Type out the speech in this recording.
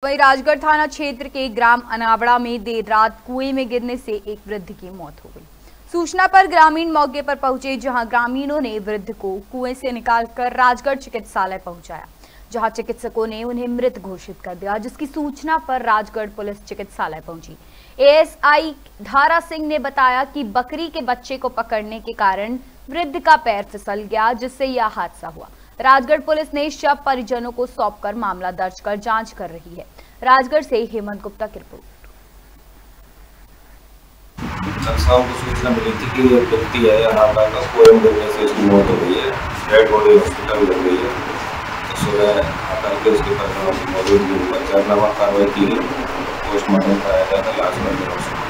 वहीं राजगढ़ थाना क्षेत्र के ग्राम अनावड़ा में देर रात कुएं में गिरने से एक वृद्ध की मौत हो गई। सूचना पर ग्रामीण मौके पर पहुंचे, जहां ग्रामीणों ने वृद्ध को कुएं से निकालकर राजगढ़ चिकित्सालय पहुंचाया, जहां चिकित्सकों ने उन्हें मृत घोषित कर दिया, जिसकी सूचना पर राजगढ़ पुलिस चिकित्सालय पहुंची। एएसआई धारा सिंह ने बताया कि बकरी के बच्चे को पकड़ने के कारण वृद्ध का पैर फिसल गया, जिससे यह हादसा हुआ। राजगढ़ पुलिस ने शव परिजनों को सौंपकर मामला दर्ज कर जांच कर रही है। राजगढ़ से हेमंत गुप्ता की रिपोर्ट। संस्थाओं को सूचना मिली थी कि एक व्यक्ति है अनावड़ा का, कुएं में गिरने से उसकी मौत हो गई है। डेड बॉडी हॉस्पिटल लग गई है। तो सुबह आकर के उसके परिवार मौजूद भी हुआ, 4 कार्रवाई की, पोस्टमार्टम कराया जाता, लाश में